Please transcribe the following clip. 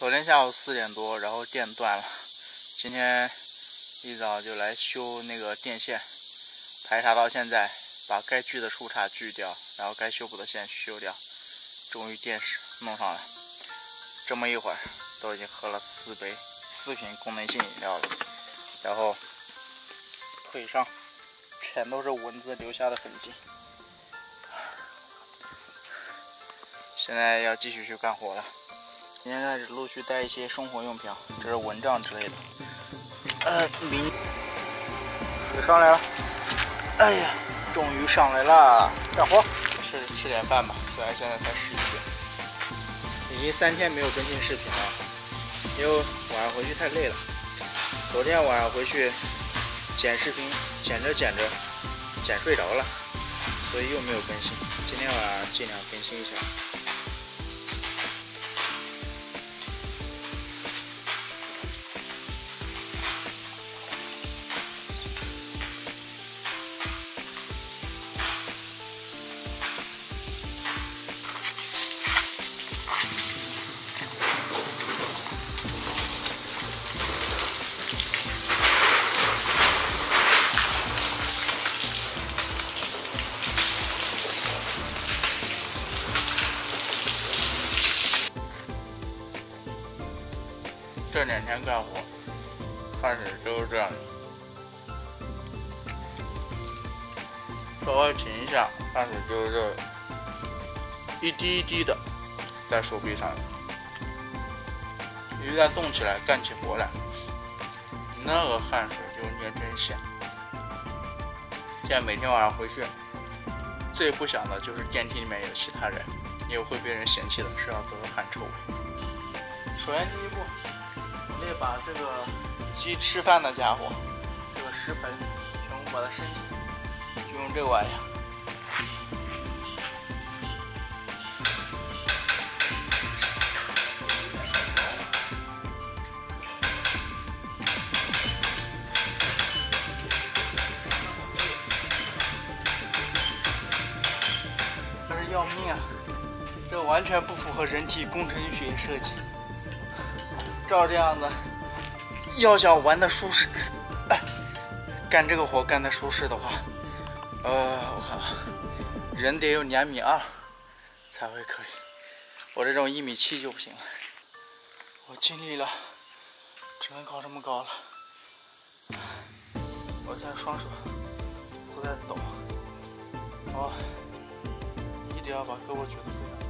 昨天下午4点多，然后电断了。今天一早就来修那个电线，排查到现在，把该锯的树杈锯掉，然后该修补的线修掉，终于电弄上来。这么一会儿，都已经喝了4瓶功能性饮料了，然后腿上全都是蚊子留下的痕迹。现在要继续去干活了。今天开始陆续带一些生活用品，这是蚊帐之类的。水上来了，哎呀，终于上来了，干活，吃点饭吧。虽然现在才11点，已经3天没有更新视频了，因为晚上回去太累了。昨天晚上回去剪视频，剪着剪睡着了，所以又没有更新。今天晚上尽量更新一下。这2天干活，汗水都是这样的。稍微停一下，汗水就是这一滴一滴的在手臂上。一旦动起来，干起活来，那个汗水就粘针线。现在每天晚上回去，最不想的就是电梯里面有其他人，因为会被人嫌弃的，身上都是汗臭味。首先第一步。得把这个鸡吃饭的家伙，这个食盆全部把它升起，就用这个玩意儿。这是要命啊！这完全不符合人体工程学设计。照这样子，要想玩的舒适，干这个活干的舒适的话，我看看，人得有2.2米才会可以，我这种1.7米就不行了。我尽力了，只能搞这么高了。我现在双手都在抖，一定要把胳膊举得非常